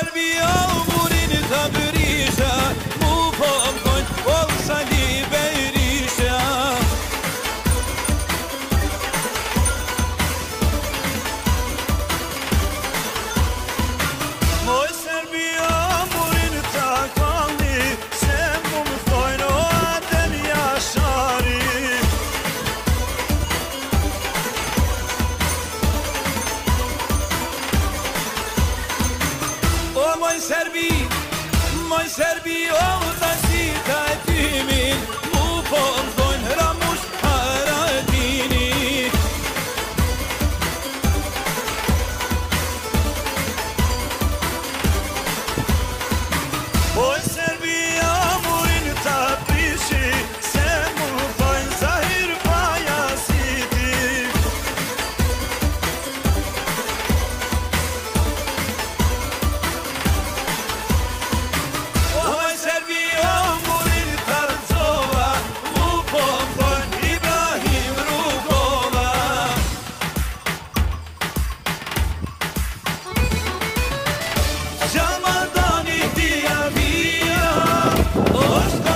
Serbia murin tabrisha mu po mkojn o sali bejrisha Moj Serbia murin ta kalli se mu më thojnë o Adel Jashari Moj Serbi, o ta si ta e timin Mu po më thojnë Ramush Haradini Moj Serbi, o murin ta prishi Se mu thojnë Zahir Pajasiti Jamadani dia via,